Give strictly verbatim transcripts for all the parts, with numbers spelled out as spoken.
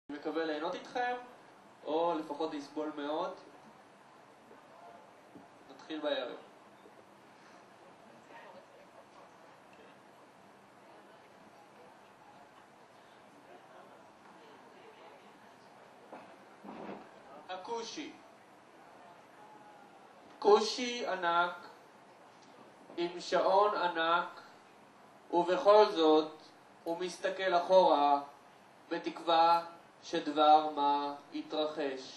אני מקווה ליהנות איתכם, או לפחות לסבול מאוד. נתחיל בערב. הכושי. כושי ענק עם שעון ענק, ובכל זאת הוא מסתכל אחורה בתקווה שדבר מה יתרחש.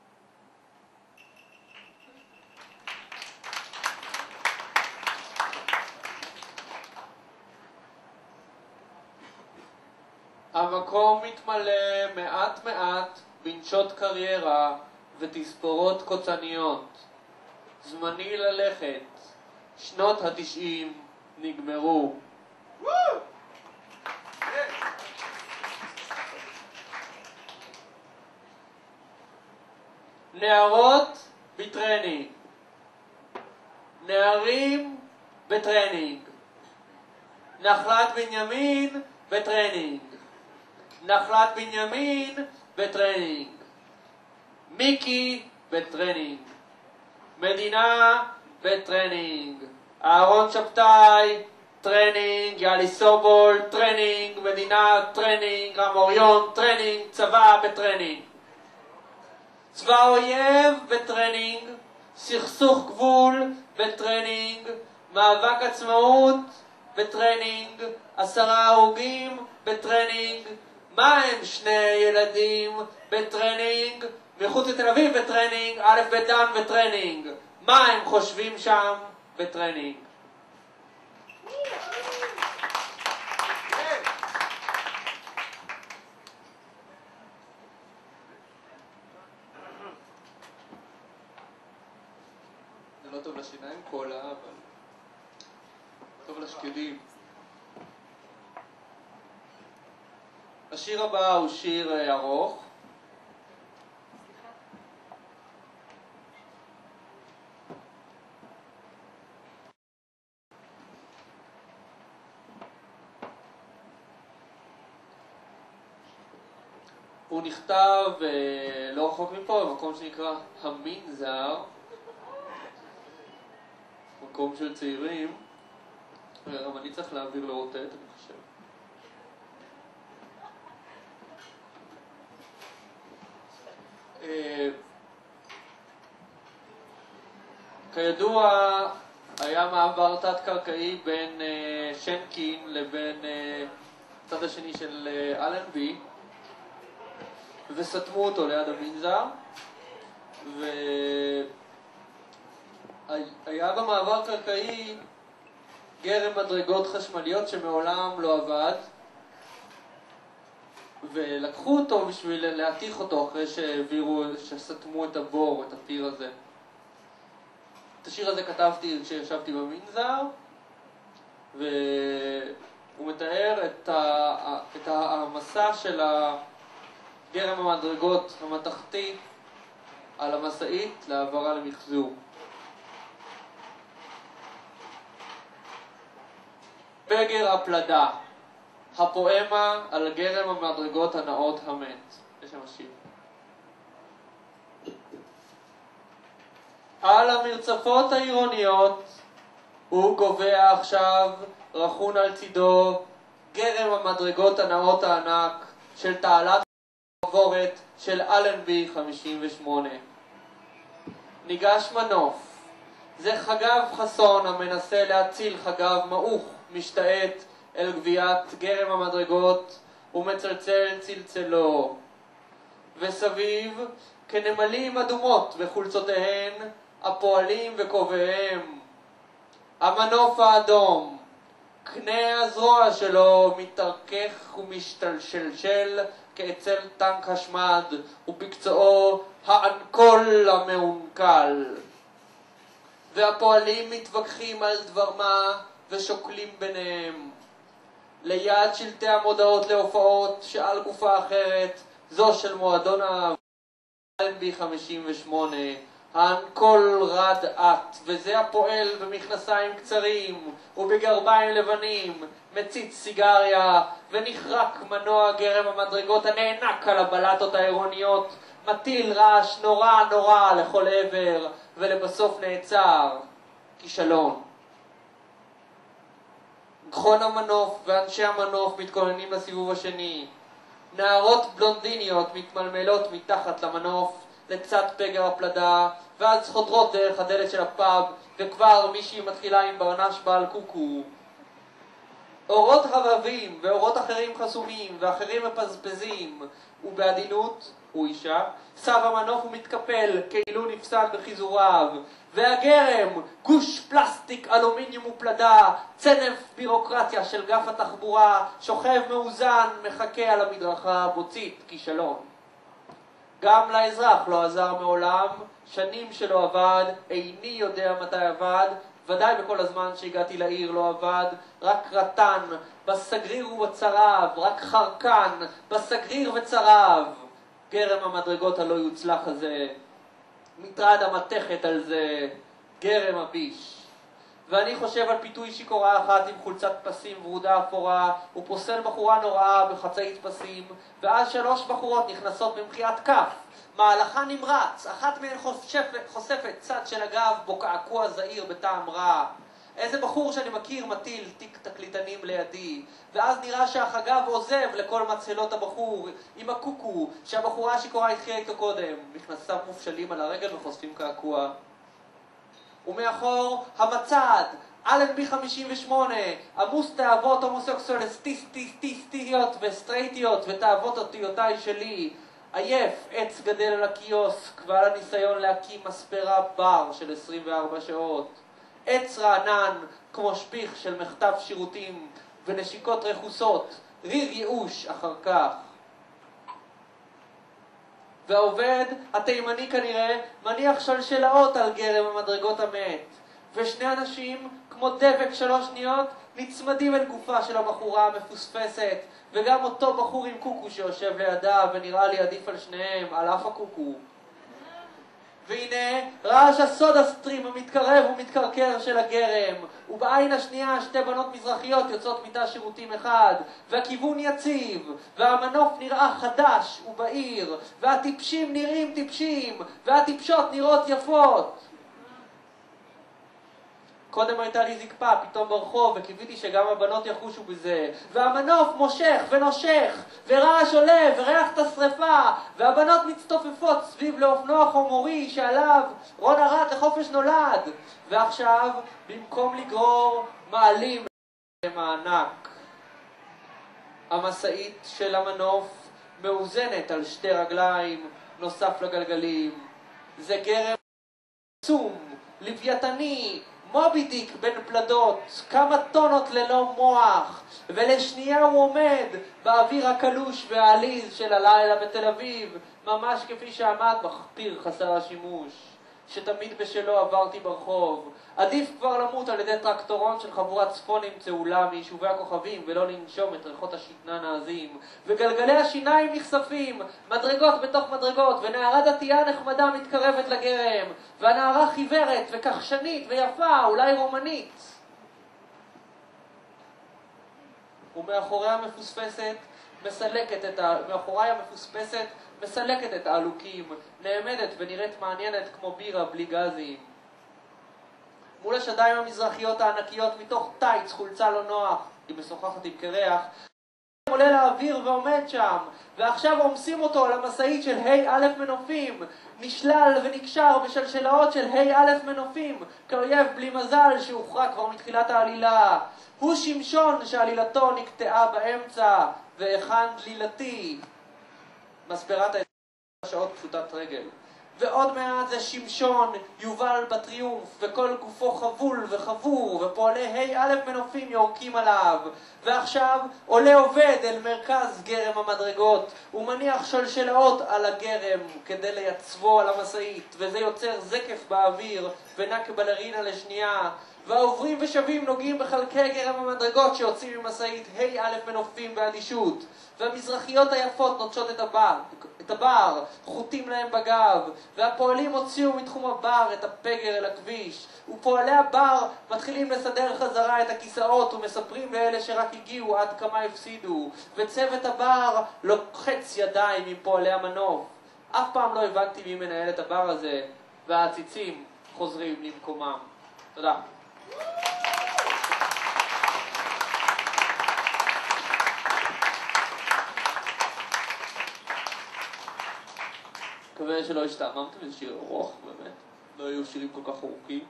המקום מתמלא מעט מעט בנשות קריירה ותספורות קוצניות. זמני ללכת, שנות התשעים נגמרו. נערות בטרנינג, נערים בטרנינג, נחלת בנימין בטרנינג, נחלת בנימין בטרנינג, מיקי בטרנינג, מדינה בטרנינג, אהרון שבתאי טרנינג, יאלי סובול טרנינג, מדינה טרנינג, אמוריון טרנינג, צבא בטרנינג, צבא אויב בטרנינג, סכסוך גבול בטרנינג, מאבק עצמאות בטרנינג, עשרה הרוגים בטרנינג, מה הם שני ילדים בטרנינג, מחוץ לתל אביב בטרנינג, א' ב' דן בטרנינג, מה הם חושבים שם בטרנינג. זה לא טוב לשיניים קולה, אבל טוב לשקדים. השיר הבא הוא שיר ארוך. הוא נכתב לא רחוק מפה, במקום שנקרא המנזר, מקום של צעירים. גם אני צריך להעביר לרוטט, אני חושב. כידוע, היה מעבר תת-קרקעי בין שנקין לבין הצד השני של אלנבי, וסתמו אותו ליד המנזר, והיה במעבר קרקעי גרם מדרגות חשמליות שמעולם לא עבד, ולקחו אותו בשביל להתיך אותו אחרי שהעבירו, שסתמו את הבור, את הפיר הזה. את השיר הזה כתבתי כשישבתי במנזר, והוא מתאר את, ה... את המסע של גרם המדרגות המתכתי על המסעית להעברה למחזור. פגר הפלדה, הפואמה על גרם המדרגות הנאות המת. יש שם השיר. על המרצפות העירוניות הוא גובע עכשיו רחון על צידו גרם המדרגות הנאות הענק של תעלת עבורת של אלנבי חמישים ושמונה. ניגש מנוף, זה חגב חסון המנסה להציל חגב מעוך משתעט אל גביית גרם המדרגות ומצלצל צלצלו, וסביב כנמלים אדומות בחולצותיהן הפועלים וכובעיהם. המנוף האדום, קנה הזרוע שלו מתרכך ומשתלשל כאצל טנק השמד, ובקצועו האנקול המעונקל. והפועלים מתווכחים על דבר מה ושוקלים ביניהם. ליד שלטי המודעות להופעות שעל גופה אחרת, זו של מועדון האהבה אלנבי חמישים ושמונה, האנקול רד את, וזה הפועל במכנסיים קצרים ובגרביים לבנים, מציץ סיגריה ונחרק מנוע גרם המדרגות הנאנק על הבלטות העירוניות, מטיל רעש נורא נורא לכל עבר ולבסוף נעצר. כישלון. גחון המנוף ואנשי המנוף מתכוננים לסיבוב השני. נערות בלונדיניות מתמלמלות מתחת למנוף לצד פגר הפלדה, ואז חודרות דרך הדלת של הפאב, וכבר מישהי מתחילה עם ברנש בעל קוקו. אורות רבבים ואורות אחרים חסומים ואחרים מפזפזים, ובעדינות, הוא אישה, סב המנוף ומתקפל כאילו נפסל בחיזוריו, והגרם, גוש פלסטיק, אלומיניום ופלדה, צנף בירוקרטיה של גף התחבורה, שוכב מאוזן, מחכה על המדרכה, בוצית, כישלון. גם לאזרח לא עזר מעולם, שנים שלא עבד, איני יודע מתי עבד, ודאי בכל הזמן שהגעתי לעיר לא עבד, רק רטן, בסגריר ובצרב, רק חרקן, בסגריר וצרב. גרם המדרגות הלא יוצלח הזה, מטרד המתכת על זה, גרם הביש. ואני חושב על פיתוי שיקורה אחת עם חולצת פסים ורודה אפורה, הוא פוסל בחורה נוראה בחצאית פסים, ואז שלוש בחורות נכנסות במחיית כף, מהלכה נמרץ, אחת מהן חושפת, חושפת צד של הגב בו קעקוע זעיר בטעם רע. איזה בחור שאני מכיר מטיל תיק תקליטנים לידי, ואז נראה שהחגב עוזב לכל מצלות הבחור עם הקוקו שהבחורה שיקורה התחילה איתו קודם, מכנסיו מופשלים על הרגל וחושפים קעקוע. ומאחור המצד, אלנבי חמישים ושמונה, עמוס תאוות הומוסקסואליסטיסטיות וסטרייטיות ותאוות אותיותיי שלי, עייף עץ גדל על הקיוסק ועל הניסיון להקים מספרה בר של עשרים וארבע שעות. עץ רענן כמו שפיך של מכתב שירותים ונשיקות רכוסות, ריר ייאוש אחר כך. והעובד, התימני כנראה, מניח שלשלאות על גרם המדרגות המת, ושני אנשים, כמו דבק שלוש שניות, נצמדים אל גופה של הבחורה המפוספסת, וגם אותו בחור עם קוקו שיושב לידה ונראה לי עדיף על שניהם, על אף הקוקו. והנה רעש הסודה סטרים המתקרב ומתקרקר של הגרם, ובעין השנייה שתי בנות מזרחיות יוצאות מתא שירותים אחד, והכיוון יציב, והמנוף נראה חדש ובהיר, והטיפשים נראים טיפשים, והטיפשות נראות יפות. קודם הייתה לי זקפה פתאום ברחוב וקיוויתי שגם הבנות יחושו בזה, והמנוף מושך ונושך ורעש עולה וריח את השריפה, והבנות מצטופפות סביב לאופנוע חומורי שעליו רון ארד לחופש נולד, ועכשיו במקום לגרור מעלים מענק. המסעית של המנוף מאוזנת על שתי רגליים נוסף לגלגלים. זה גרם עצום, לוויתני, מובידיק בין פלדות, כמה טונות ללא מוח, ולשנייה הוא עומד באוויר הקלוש והעליז של הלילה בתל אביב, ממש כפי שעמד מחפיר חסר השימוש, שתמיד בשלו עברתי ברחוב. עדיף כבר למות על ידי טרקטורון של חבורת צפונים צהולה מיישובי הכוכבים, ולא לנשום את ריחות השתנן העזים, וגלגלי השיניים נחשפים, מדרגות בתוך מדרגות, ונערה דתייה נחמדה מתקרבת לגרם, והנערה חיוורת וכחשנית ויפה, אולי רומנית. ומאחורי המפוספסת מסלקת את ה... מאחורי המפוספסת מסלקת את העלוקים, נעמדת ונראית מעניינת כמו בירה בלי גזים. מול השדיים המזרחיות הענקיות מתוך טייץ חולצה לא נוח, היא משוחחת עם קרח, עולה לאוויר ועומד שם, ועכשיו עומסים אותו על המשאית של ה' א' מנופים, נשלל ונקשר בשלשלאות של ה' א' מנופים, כאויב בלי מזל שהוכרע כבר מתחילת העלילה. הוא שמשון שעלילתו נקטעה באמצע, והיכן דלילתי? מספרת העשרים שעות פשוטת רגל. ועוד מעט זה שמשון, יובל בטריומף, וכל גופו חבול וחבור, ופועלי ה' א' מנופים יורקים עליו. ועכשיו עולה עובד אל מרכז גרם המדרגות, ומניח שלשלאות על הגרם כדי לייצבו על המשאית, וזה יוצר זקף באוויר ונק בלרינה לשנייה. והעוברים ושבים נוגעים בחלקי גרם המדרגות שיוצאים ממשאית ה' א' מנופים באדישות, והמזרחיות היפות נוטשות את הבר, את הבר, חוטים להם בגב, והפועלים הוציאו מתחום הבר את הפגר אל הכביש, ופועלי הבר מתחילים לסדר חזרה את הכיסאות ומספרים לאלה שרק הגיעו עד כמה הפסידו, וצוות הבר לוחץ ידיים עם פועלי המנוף. אף פעם לא הבנתי מי מנהל את הבר הזה, והעציצים חוזרים למקומם. תודה. מקווה שלא השתעממתם, זה שיר ארוך באמת, לא היו שירים כל כך ארוכים.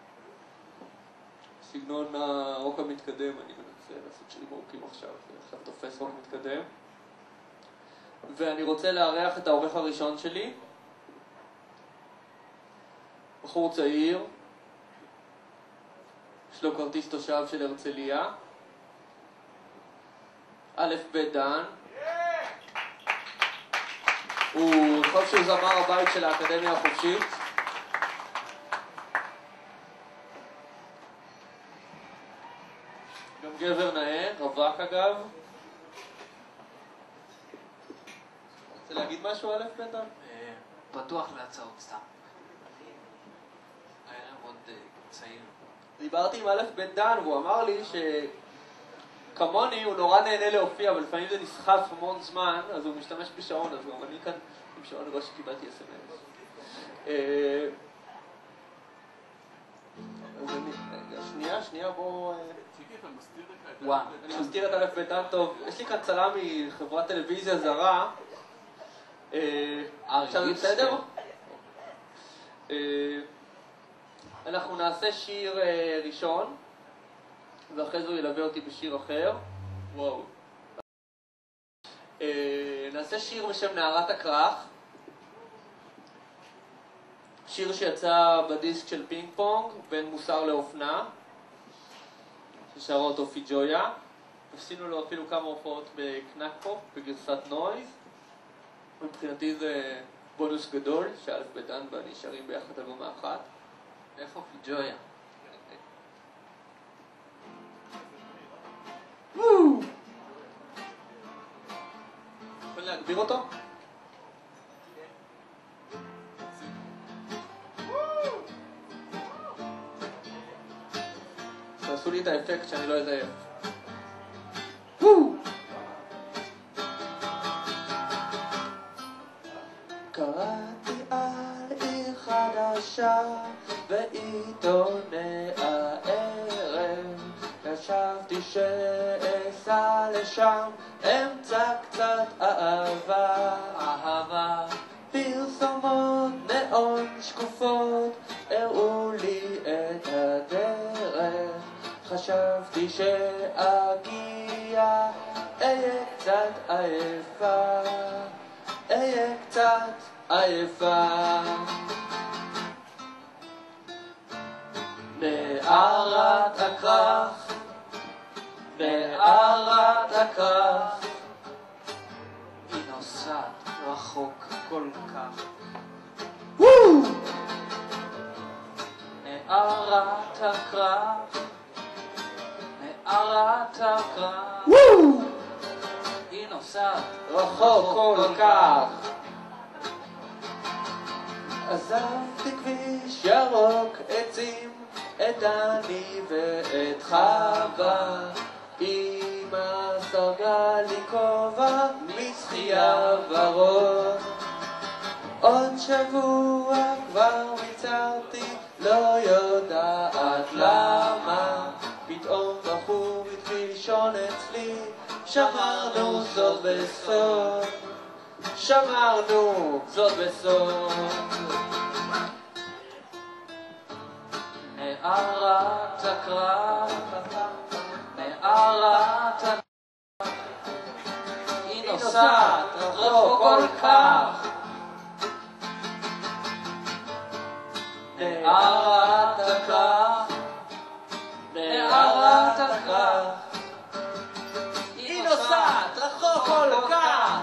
סגנון הרוק המתקדם, אני מנסה לעשות שירים ארוכים עכשיו, עכשיו תופס רוק מתקדם. ואני רוצה לארח את העורך הראשון שלי, בחור צעיר, יש לו כרטיס תושב של הרצליה, א' ב' דן. הוא חושב שהוא זמר הבית של האקדמיה החופשית. גם גבר נאה, רווק אגב. רוצה להגיד משהו א' ב' דן? פתוח להצעות סתם. הערב עוד צעיר. דיברתי עם א' ב' דן והוא אמר לי שכמוני הוא נורא נהנה להופיע, אבל לפעמים זה נסחף המון זמן, אז הוא משתמש בשעון, אז גם אני כאן עם שעון רואה שקיבלתי אס אם אס. שנייה, שנייה, בואו... וואו, אני מסתיר את א' ב' דן טוב. יש לי כאן צלם מחברת טלוויזיה זרה. עכשיו זה בסדר? אנחנו נעשה שיר ראשון, ואחרי זה הוא ילווה אותי בשיר אחר. וואו. נעשה שיר בשם נערת הכרך. שיר שיצא בדיסק של פינג פונג, בין מוסר לאופנה, ששרה אותו פיג'ויה. עשינו לו אפילו כמה הופעות בקנק פופ, בגרסת נויז. מבחינתי זה בונוס גדול, שא' ב' דן ואני שרים ביחד אלבומה אחת. איפה פיג'ויה? וואו! יכול להגביר אותו? תעשו לי את האפקט שאני לא אזייף. וואו! קראתי על עיר חדשה בעיתוני הערב, חשבתי שאסע לשם, אמצע קצת אהבה, אהבה. פרסומות נאון שקופות הראו לי את הדרך, חשבתי שאגיע, אהיה קצת עייפה, אהיה קצת עייפה. נערת הכרך, נערת הכרך, היא נוסעת רחוק כל כך. נערת הכרך, נערת הכרך, היא נוסעת רחוק כל כך. עזבתי כביש ירוק עצים, את דני ואת חווה, אמא סרגה לי כובע משחייה ורוד. עוד שבוע כבר מצרתי, לא יודעת למה, פתאום בחור התחיל לישון אצלי, שמרנו זאת בסוד, שמרנו זאת בסוד. נערת הכרך, נערת הכרך, היא נוסעת רחוק כל כך. נערת הכרך, נערת הכרך, היא נוסעת רחוק כל כך.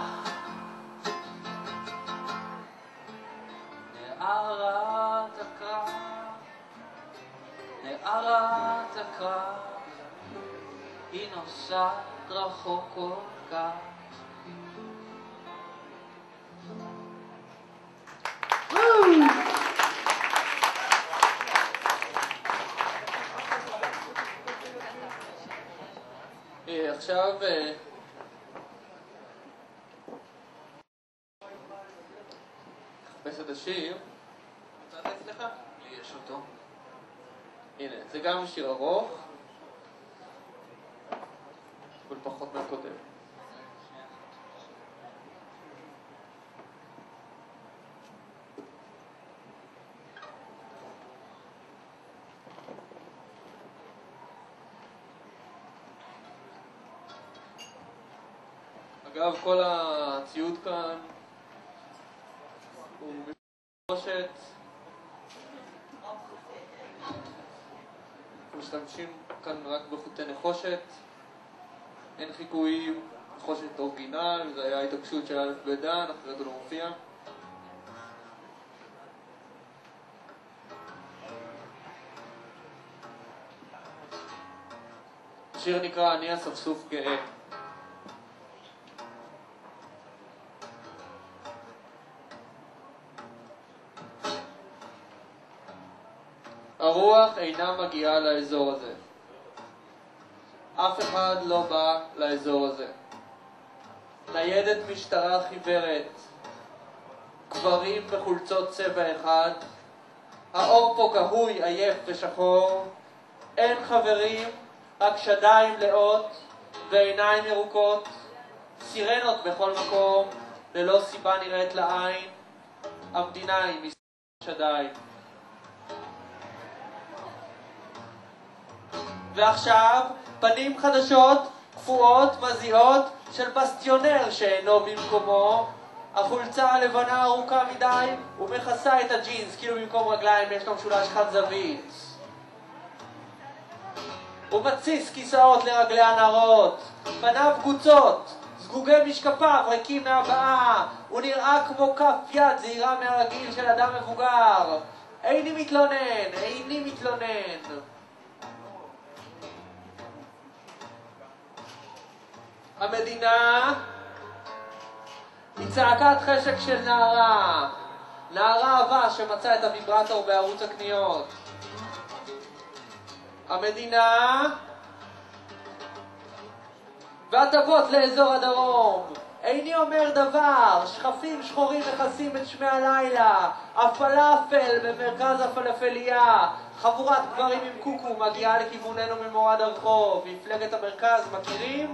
נערת הכרך, סערת הקרב היא נוסעת רחוק כל כך. עכשיו חפש את השיר. רוצה לתת לך? לי יש אותו. הנה, זה גם שיר ארוך אבל פחות מהקודם. אגב, כל הציוד כאן הוא מפושט. אנחנו משתמשים כאן רק בחוטי נחושת, אין חיקויים, נחושת אורגינל, זה היה התעקשות של א' בדן, אחרת הוא לא מופיע. השיר נקרא אני אספסוף גאה. הרוח אינה מגיעה לאזור הזה. אף אחד לא בא לאזור הזה. ניידת משטרה חיוורת, גברים בחולצות צבע אחד, האור פה כהוי, עייף ושחור, אין חברים, רק שדיים לאות ועיניים ירוקות, סירנות בכל מקום, ללא סיבה נראית לעין, המדינה היא מסתכל שדיים. ועכשיו פנים חדשות, קפואות, מזיעות של בסטיונר שאינו במקומו. החולצה הלבנה ארוכה מדי ומכסה את הג'ינס, כאילו במקום רגליים יש לו משולש חד זווית. הוא מתסיס כיסאות לרגלי הנערות, פניו גוצות, זגוגי משקפיו ריקים מהבאה, הוא נראה כמו כף יד זהירה מהרגיל של אדם מבוגר. איני מתלונן, איני מתלונן. המדינה היא צעקת חשק של נערה, נערה אהבה שמצאה את הוויברטור בערוץ הקניות. המדינה והטבות לאזור הדרום. איני אומר דבר, שכפים שחורים מכסים את שמי הלילה, הפלאפל במרכז הפלאפליה, חבורת גברים עם קוקו מגיעה לכיווננו ממורד הרחוב. מפלגת המרכז מכירים?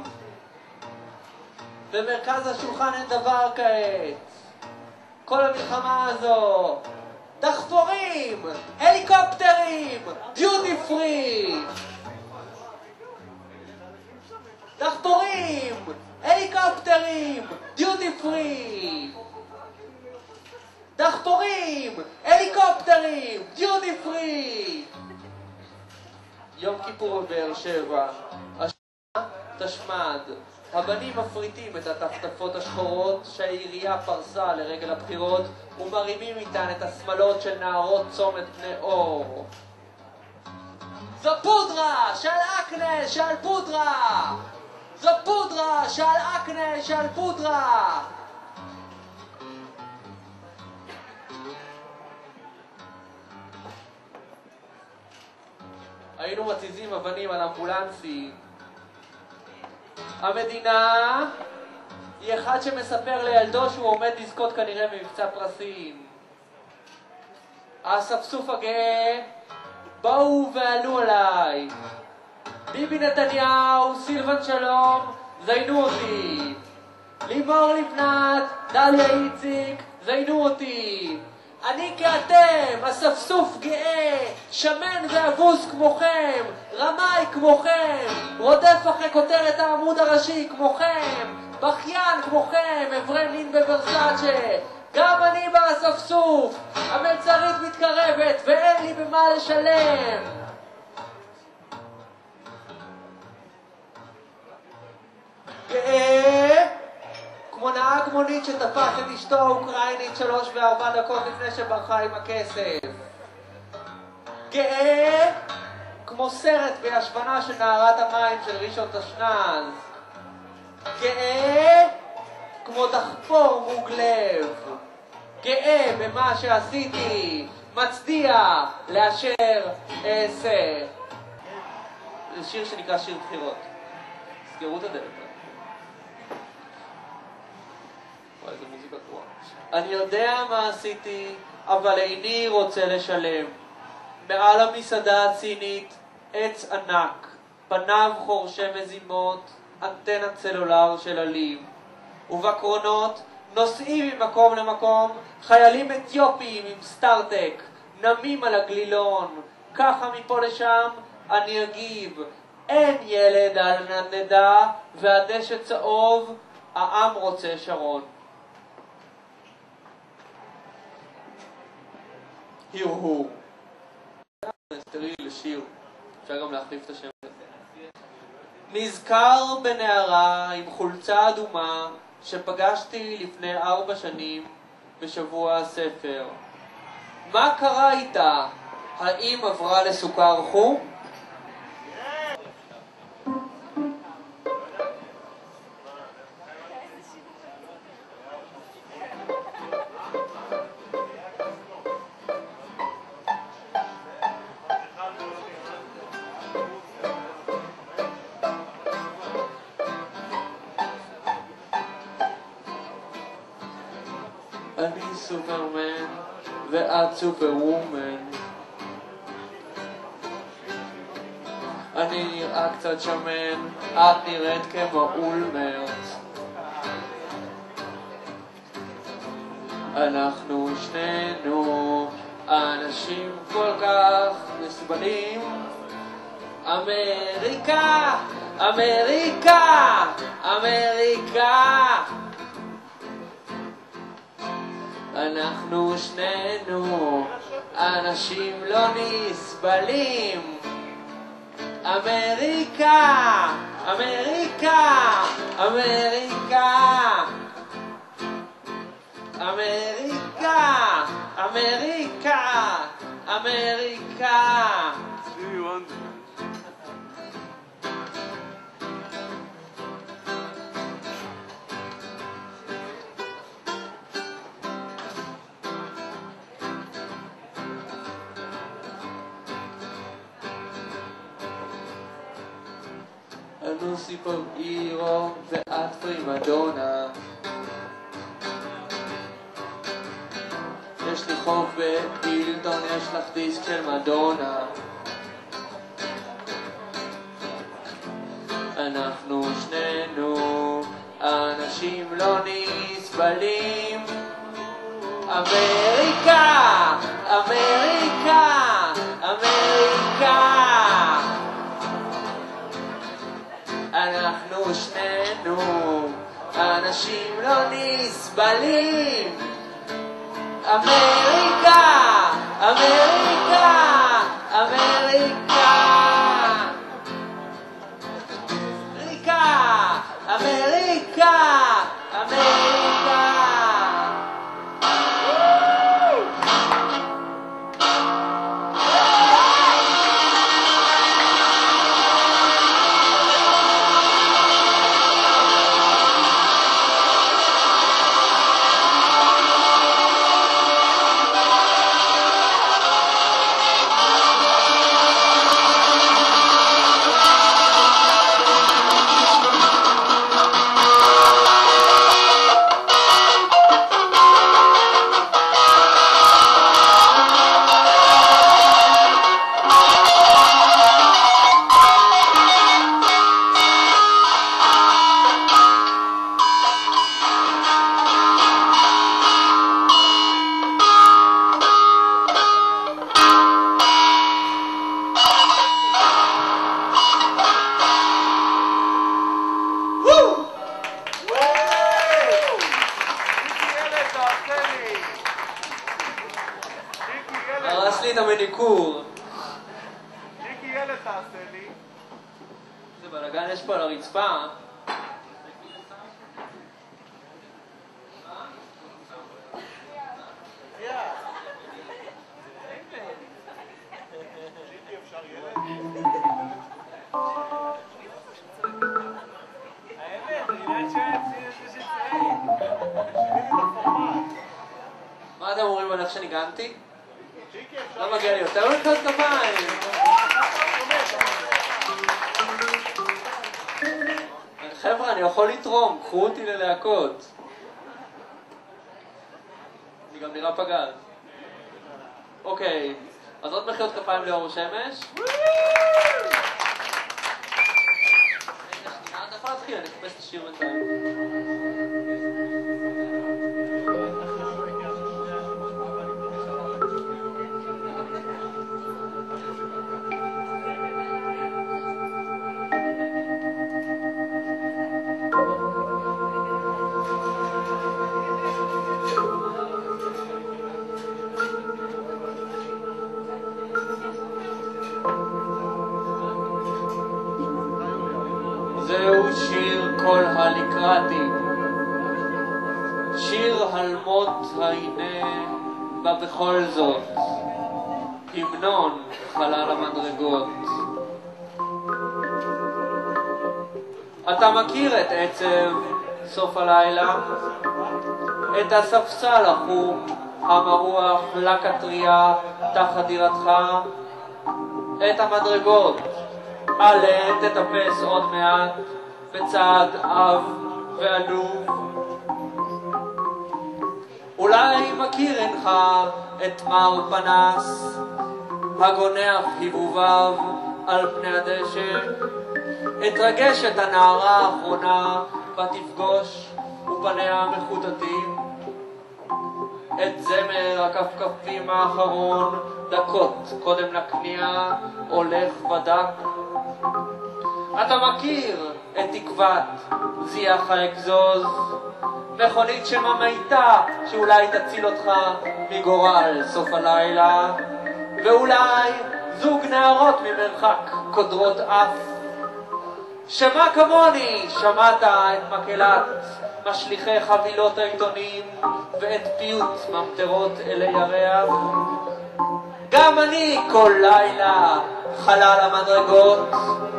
במרכז השולחן אין דבר כעת. כל המלחמה הזו, דחפורים, הליקופטרים, דיוטי פרי. דחפורים, הליקופטרים, דיוטי פרי. דחפורים, הליקופטרים, דיוטי פרי. יום כיפור בבאר שבע, השנה תשמד. הבנים מפריטים את הטפטפות השחורות שהעירייה פרסה לרגל הבחירות ומרימים איתן את השמלות של נערות צומת בני אור. זו פודרה שעל אקנה שעל פודרה! זו פודרה שעל אקנה שעל פודרה! היינו מציזים אבנים על אמבולנסים. המדינה היא אחד שמספר לילדו שהוא עומד לזכות כנראה במבצע פרסים. האספסוף הגאה באו ועלו עליי. ביבי נתניהו, סילבן שלום, זיינו אותי. לימור לבנת, דליה איציק, זיינו אותי. אני כאתם, אספסוף גאה, שמן ואבוס כמוכם, רמאי כמוכם, רודף אחרי כותרת העמוד הראשי כמוכם, בכיין כמוכם, אברי מין בברסאצ'ה. גם אני באספסוף, המלצרית מתקרבת ואין לי במה לשלם. גאה כמו נהג מונית שתפס את אשתו האוקראינית שלוש וארבע דקות לפני שברחה עם הכסף. גאה כמו סרט בהשבנה של נערת המים של ראשון תשנ"ז. גאה כמו דחפור מוגלב, גאה במה שעשיתי, מצדיע לאשר אעשה. זה שיר שנקרא שיר בחירות. סגרו את הדלת. וואי, איזה מוזיקה גרועה. אני יודע מה עשיתי, אבל איני רוצה לשלם. מעל המסעדה הצינית עץ ענק, פניו חורשי מזימות, אנטנת סלולר של עלים, ובקרונות נוסעים ממקום למקום חיילים אתיופיים עם סטארטק, נמים על הגלילון. ככה מפה לשם אני אגיב, אין ילד על נדנדה והדשא צהוב, העם רוצה שרון. הרהור. סטרילי לשיר, אפשר גם להחליף את השם. נזכר בנערה עם חולצה אדומה שפגשתי לפני ארבע שנים בשבוע הספר. מה קרה איתה? האם עברה לסוכר חום? אני סופרמן ואת סופרוומן. אני נראה קצת שמן, את נראית כמו אולמרט. אנחנו שנינו אנשים כל כך מסובנים. אמריקה, אמריקה, אמריקה. אנחנו שנינו אנשים לא נסבלים. אמריקה, אמריקה, אמריקה, אמריקה, אמריקה, אמריקה. אני סופר הירו ואת פרימדונה. יש לי חוב בהילטון, יש לך דיסק של מדונה. אנחנו שנינו אנשים לא נסבלים. אמריקה, אמריקה, אמריקה. אנחנו שנינו אנשים לא נסבלים. אמריקה, אמריקה, אמריקה, אמריקה, אמריקה, אמריקה. הרס לי את המניקור. שיקי ילד תעשה לי. זה בלגן יש פה על הרצפה. שיקי אפשר ילד? מה אתם אומרים על איך שניגנתי? לא מגיע לי יותר מחיאות כפיים. חבר'ה, אני יכול לתרום, קחו אותי ללהקות. אני גם נראה פגז. אוקיי, אז עוד מחיאות כפיים לאור שמש. אתה יכול להתחיל, אני אחפש את השיר בינתיים. זהו שיר כל הלקרטים, שיר הלמות הנה בה בכל זאת, המנון חלל המדרגות. אתה מכיר את עצב סוף הלילה, את הספסל החום המרוח לקטריה תחת דירתך, את המדרגות עליהן תטפס עוד מעט בצעד אב ועלוב. אולי מכיר אינך את מר פנס הגונח היבוביו על פני הדשא, את רגשת הנערה האחרונה ותפגוש ופניה מחוטטים, את זמר הכפכפים האחרון דקות קודם לקנייה הולך ודק. אתה מכיר את תקוות זיח האגזוז, מכונית שממיתה שאולי תציל אותך מגורל סוף הלילה, ואולי זוג נערות ממרחק קודרות אף. שמה כמוני שמעת את מקהלת משליחי חבילות העיתונים ואת פיוט ממטרות אלי ירח. גם אני כל לילה חלל המדרגות.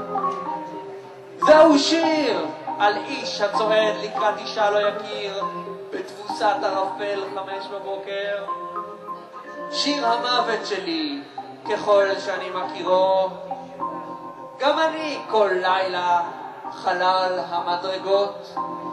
זהו שיר על איש הצועד לקראת אישה לא יכיר בתבוסת ערפל חמש בבוקר. שיר המוות שלי ככל שאני מכירו. גם אני כל לילה חלל המדרגות.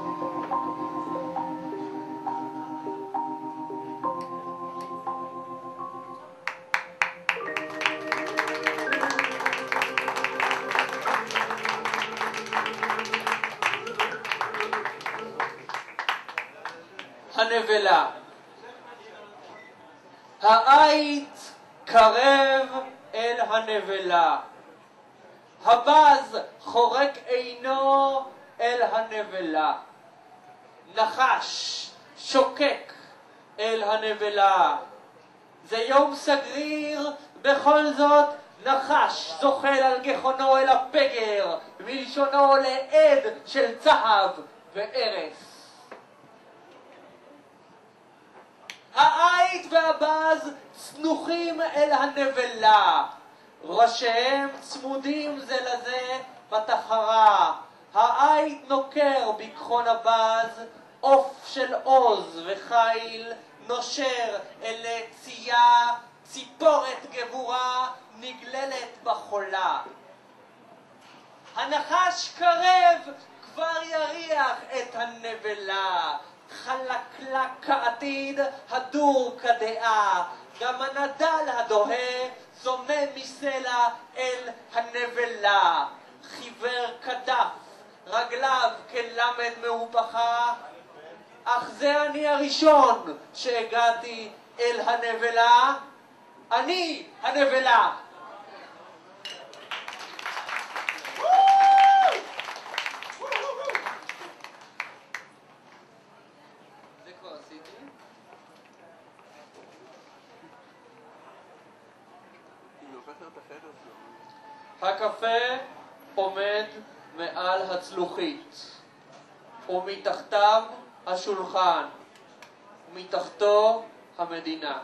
הנבלה. העית קרב אל הנבלה, הבז חורק עינו אל הנבלה, נחש שוקק אל הנבלה. זה יום סגריר, בכל זאת נחש זוחל על גחונו אל הפגר, מלשונו לעד של צהב וארס. העית והבז צנוחים אל הנבלה, ראשיהם צמודים זה לזה בתחרה. העית נוקר בגחון הבז, עוף של עוז וחיל נושר אל צייה, ציפורת גבורה נגללת בחולה. הנחש קרב כבר יריח את הנבלה, חלקלק כעתיד הדור כדעה. גם הנדל הדוהה זומם מסלע אל הנבלה, חיוור כדף רגליו כלמד מהופכה. אך זה אני הראשון שהגעתי אל הנבלה, אני הנבלה. זה כבר עשיתי. הקפה עומד מעל הצלוחית, ומתחתיו השולחן, ומתחתו המדינה.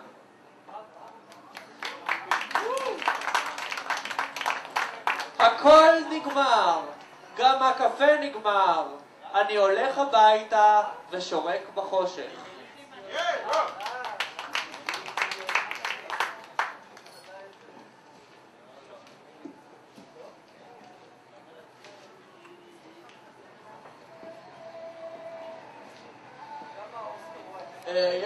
הכל נגמר, גם הקפה נגמר. אני הולך הביתה ושורק בחושך.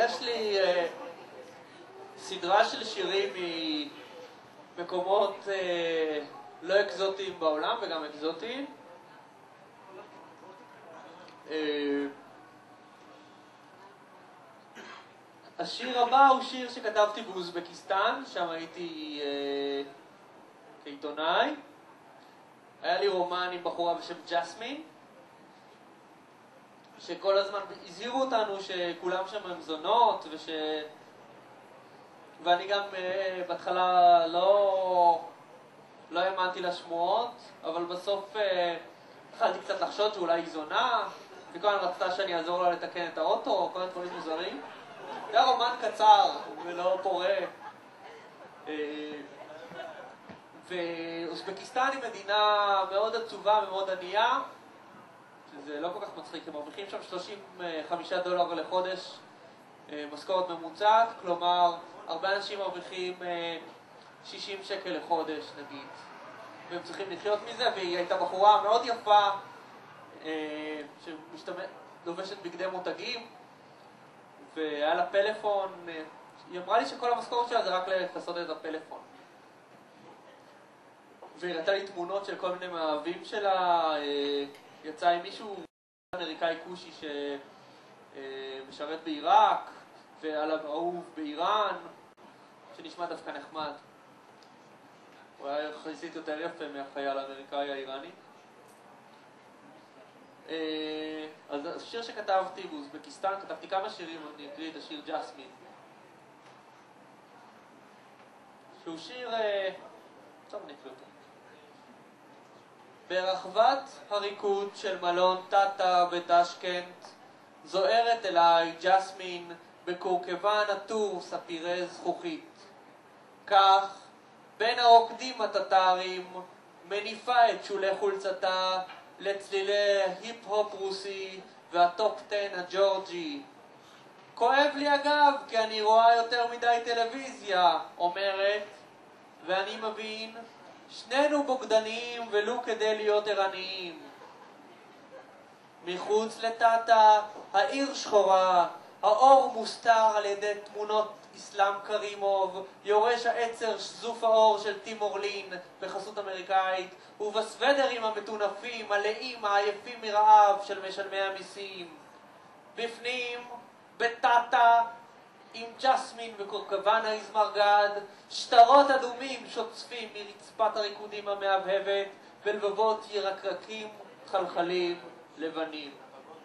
יש לי אה, סדרה של שירים ממקומות אה, לא אקזוטיים בעולם וגם אקזוטיים. אה, השיר הבא הוא שיר שכתבתי באוזבקיסטן, שם הייתי אה, כעיתונאי. היה לי רומן עם בחורה בשם ג'סמין, שכל הזמן הזהירו אותנו שכולם שם הם זונות, וש... ואני גם אה, בהתחלה לא, לא האמנתי לשמועות, אבל בסוף אה, התחלתי קצת לחשוד שאולי היא זונה, וכל הזמן רצתה שאני אעזור לה לתקן את האוטו, או כל הדברים מוזרים. זה היה רומן קצר ולא פורה. אה, ואוזבקיסטן היא מדינה מאוד עצובה ומאוד ענייה, שזה לא כל כך מצחיק, הם מרוויחים שם שלושים וחמישה דולר לחודש משכורת ממוצעת, כלומר הרבה אנשים מרוויחים שישים שקל לחודש נגיד, והם צריכים לחיות מזה. והיא הייתה בחורה מאוד יפה שלובשת בגדי מותגים, והיה לה פלאפון. היא אמרה לי שכל המשכורת שלה זה רק לכסות את הפלאפון, והיא ראתה לי תמונות של כל מיני מאהבים שלה. יצא עם מישהו אמריקאי קושי שמשרת בעיראק, ועליו אהוב באיראן, שנשמע דווקא נחמד. הוא היה יחסית יותר יפה מהחייל האמריקאי האיראני. אז השיר שכתבתי באוזבקיסטן, כתבתי כמה שירים, אני אקריא את השיר ג'סמין, שהוא שיר... טוב, אני אקריא אותו. ברחבת הריקוד של מלון טאטה בטשקנט זוהרת אליי ג'סמין בקורקבן עטור ספירי זכוכית. כך בין הרוקדים הטטרים מניפה את שולי חולצתה לצלילי היפ-הופ רוסי והטופ עשר הג'ורג'י. כואב לי הגב כי אני רואה יותר מדי טלוויזיה, אומרת, ואני מבין, שנינו בוגדניים ולו כדי להיות ערניים. מחוץ לטאטה העיר שחורה, האור מוסתר על ידי תמונות אסלאם קרימוב, יורש העצר שזוף האור של טים אורלין בחסות אמריקאית, ובסוודרים המטונפים, מלאים, העייפים מרעב של משלמי המיסים. בפנים, בטאטה, עם ג'סמין וקורקבן האזמרגד, שטרות אדומים שוצפים מרצפת הריקודים המהבהבת, ולבבות ירקרקים חלחלים לבנים.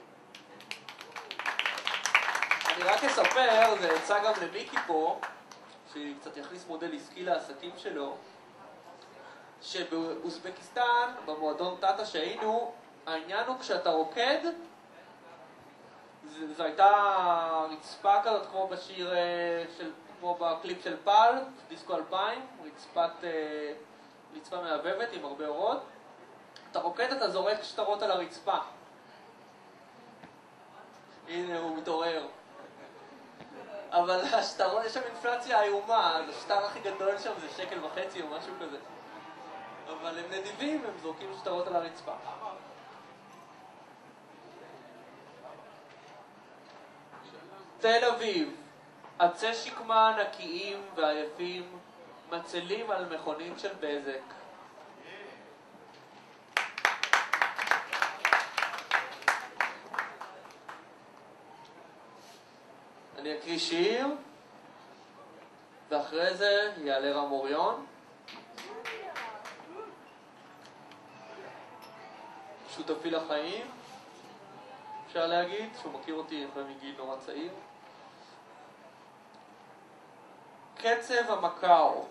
אני רק אספר, זה יצא גם למיקי פה, שקצת יכניס מודל עסקי לעסקים שלו, שבאוזבקיסטן, במועדון טאטה שהיינו, העניין הוא כשאתה רוקד, זו הייתה רצפה כזאת כמו בשיר, של, כמו בקליפ של פל, דיסקו אלפיים, רצפת, רצפה מהבבת עם הרבה אורות. אתה רוקד, אתה זורק שטרות על הרצפה. הנה הוא מתעורר. אבל השטרות, יש שם אינפלציה איומה, אז השטר הכי גדול שם זה שקל וחצי או משהו כזה. אבל הם נדיבים, הם זורקים שטרות על הרצפה. תל אביב, עצי שקמה נקיים ועייפים מצלים על מכונית של בזק. אני אקריא שיר, ואחרי זה יעלה רם אוריון, שותפי לחיים, אפשר להגיד, שהוא מכיר אותי מגיל נורא צעיר. קצב המקאו.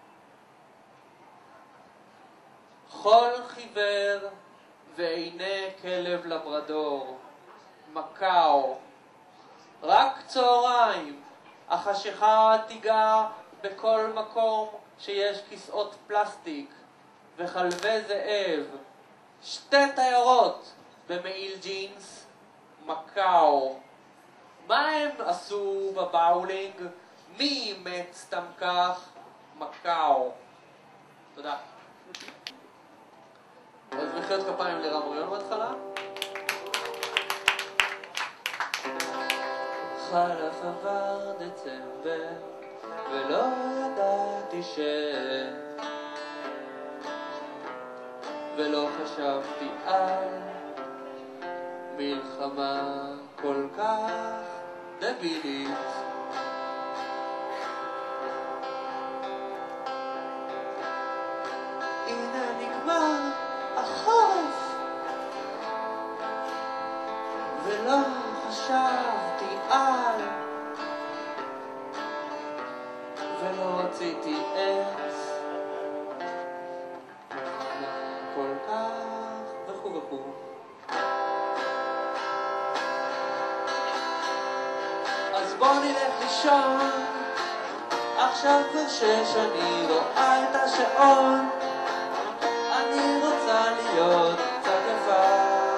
חול חיוור ועיני כלב לברדור. מקאו. רק צהריים, החשיכה תיגע בכל מקום שיש כיסאות פלסטיק וחלבי זאב. שתי תיירות במעיל ג'ינס. מקאו. מה הם עשו בבאולינג? מי אימץ סתם כך? מקאו. תודה. אז מחיאות כפיים לרם אוריון בהתחלה. חלף עבר דצמבר ולא ידעתי ש... ולא חשבתי על מלחמה כל כך דבילית. הנה נגמר החורף ולא חשבתי על ולא רציתי עץ כל כך וכו וכו. אז בוא נלך לישון, עכשיו כבר שש, אני רואה את השעון, אני רוצה להיות קצת יפה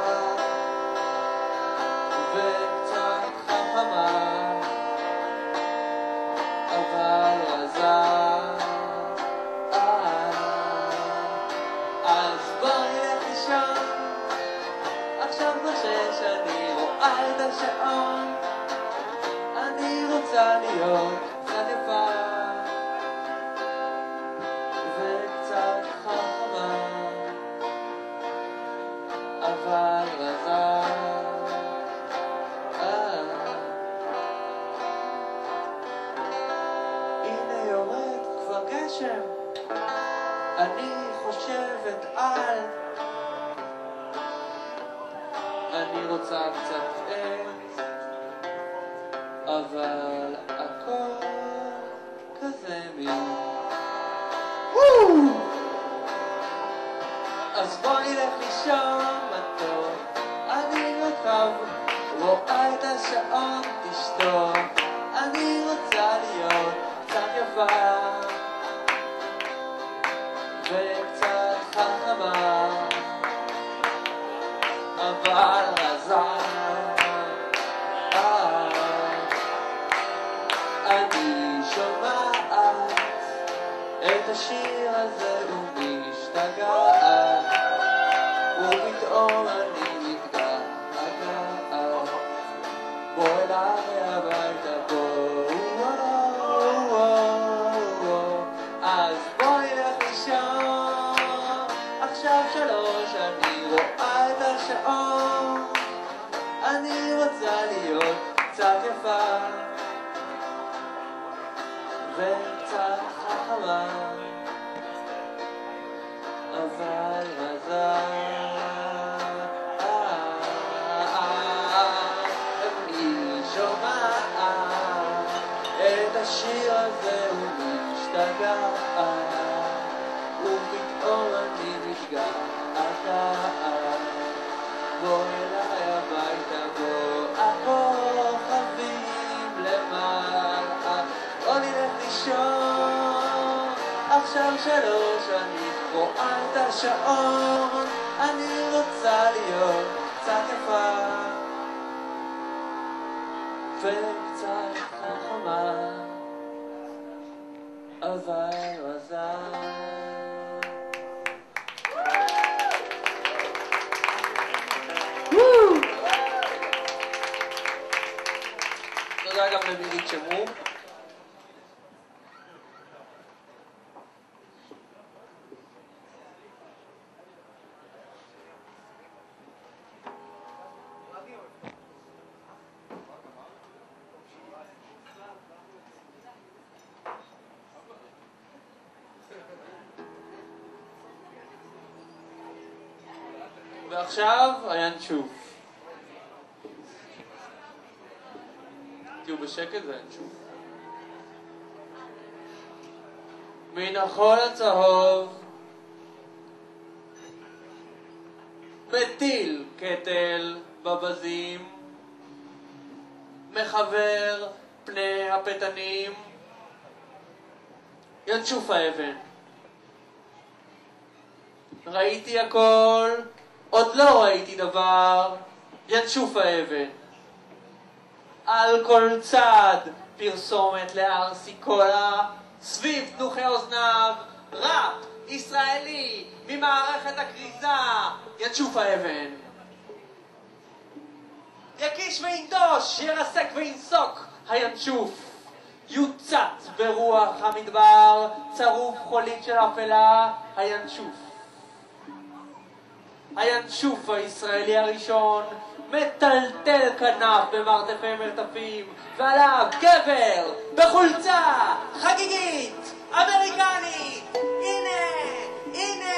וקצת חכמה אבל רזה. אז בוא נלך לישון, עכשיו כבר שש, אני רואה את השעון, אני רוצה להיות קצת יפה וקצת חכמה אבל רזה. הנה יורד כבר גשם, אני חושבת על אני רוצה קצת עץ אבל הכל כזה מין. אז בוא נלך לישון מתוק, אני רחב רואה את השעון תשתוק, אני רוצה להיות קצת יפה וקצת חכמה אבל רזה. אני שומעת את השיר הזה ומשתגעת ופתאום אני מתגעגעת. בוא אליי הביתה בוא. אז בוא נלך לישון, עכשיו שלוש, אני רואה את השעון, אני רוצה להיות קצת יפה וקצת חכמה אבל רזה. אני שומעת את השיר הזה ומשתגעת ופתאום אני מתגעגעת. בוא אליי הביתה בוא, הכוכבים למעלה, בוא נלך לישון, עכשיו שלוש, אני רואה את השעון, אני רוצה להיות קצת יפה וקצת חכמה אבל רזה. תודה גם למילית שמור. ועכשיו הינשוף. תהיו בשקט והינשוף. מן החול הצהוב מטיל קטל בבזים, מחבר פני הפתנים, ינשוף האבן. ראיתי הכל, עוד לא ראיתי דבר, ינשוף האבן. על כל צד פרסומת לארסיקולה, סביב תנוחי אוזניו, ראפ ישראלי ממערכת הכריזה, ינשוף האבן. יקיש וינטוש, ירסק וינסוק, הינשוף יוצת ברוח המדבר, צרוף חולית של אפלה, הינשוף. הינשוף הישראלי הראשון מטלטל כנף במרתפי מרתפים, ועליו גבר בחולצה חגיגית אמריקנית. הנה, הנה.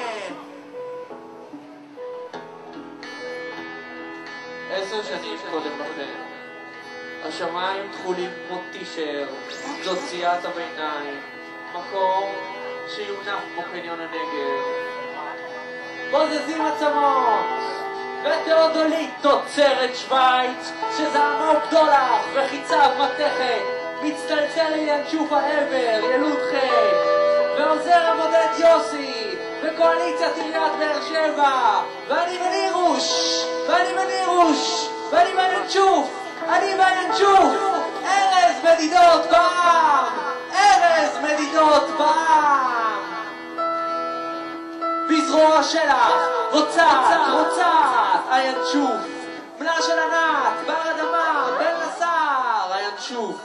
עשר שנים קודם לכן, השמיים תחולים כמו טישר, זאת ציית הביניים, מקום שיונף כמו קניון הנגב. בוזזים עצמות ותיאודולית תוצרת שוויץ, שזעמו בדולח וחיציו מתכת, מצטלצל לינשוף העבר ילוד חק, ועוזר המודד יוסי בקואליציית עיריית באר שבע, ואני בנירוש, ואני בנירוש, ואני בינשוף, אני בינשוף. ארז מדידות בעם, ארז מדידות בעם. בזרוע שלך רוצת, רוצת, הינשוף. בנה של ענת, בר אדמה, בן נסר, הינשוף.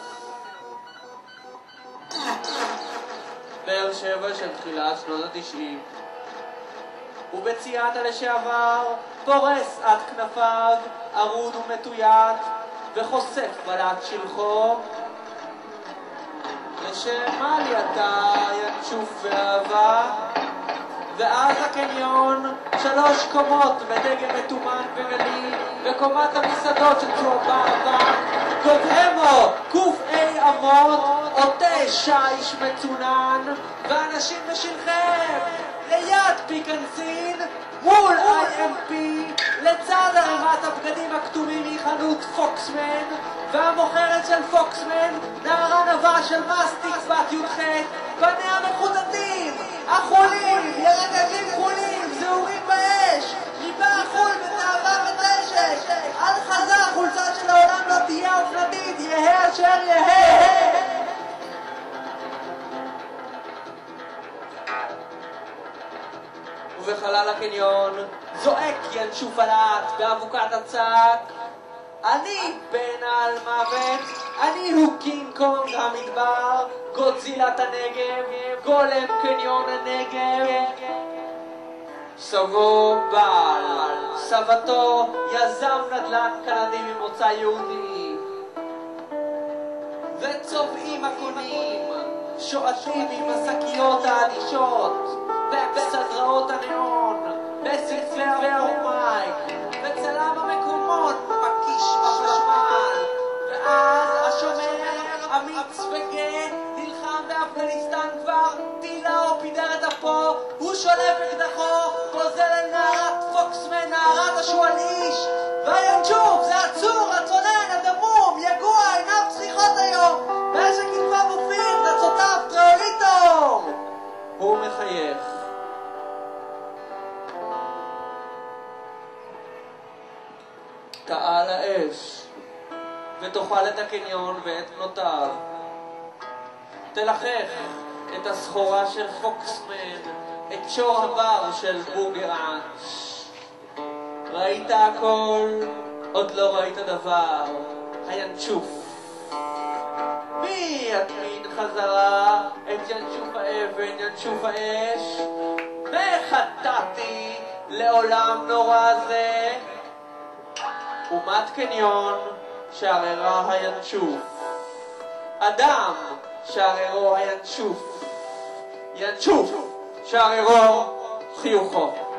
באר שבע של תחילת שנות התשעים, ובציית הלשעבר פורס עד כנפיו, ערוד ומטויית, וחושף בלט שלחו. לשם עלייתה ינשוף באהבה, ואז הקניון, שלוש קומות בדגם מתומן וגלי, וקומת המסעדות שצהובה אבק, גובהמו קופאי אמות, עוטה שיש מצונן, ואנשים בשלכם ליד פיקנסין, מול איי אם פי, לצד ערימת הבגדים הכתומים מחנות פוקסמן, והמוכרת של פוקסמן, נערה נבה של מסטיק בת י"ח, פניה מחוטטים, החולים, ירקדים חולים, זהורים באש, ריבה החול בתאווה ודשת, על חזה חולצה של העולם לא תהיה אופנתית, יהא אשר יהא. ובחלל הקניון זועק ינשוף הלהט באבוקת הצק, אני בן על מוות, אני הוא קינג קונג המדבר, גודזילת הנגב, גולם קניון הנגב. סבו בעל, סבתו יזם נדל"ן קנדי ממוצא יהודי, וצובעים הקונים שועטים עם השקיות האדישות בסדראות הניאון, בספרי האומייק, וצלם המקומות מקיש בחשמל. ואז השומר אמיץ וגאה נלחם באפגניסטן כבר, טילה או פידר את אפו, הוא שולף אקדחו, פוזל אל נערת פוקסמן, נערת השועל איש, והינשוף זה עצור, הצונן, הדמום, יגוע, עיניו צריכות היום, ואש הכתפה מופיר, תצותיו טריאוליטו. הוא מחייך. תעל האש ותאכל את הקניון ואת בנותיו, תלחך את הסחורה של פוקסמן, את שור הבר של בורגראנץ'. ראית הכל, עוד לא ראית דבר, הינשוף. מי יטמין חזרה את ינשוף האבן, ינשוף האש? וחטאתי לעולם נורא זה, אומת קניון שעררה הינשוף, אדם שעררו הינשוף, ינשוף שעררו חיוכו.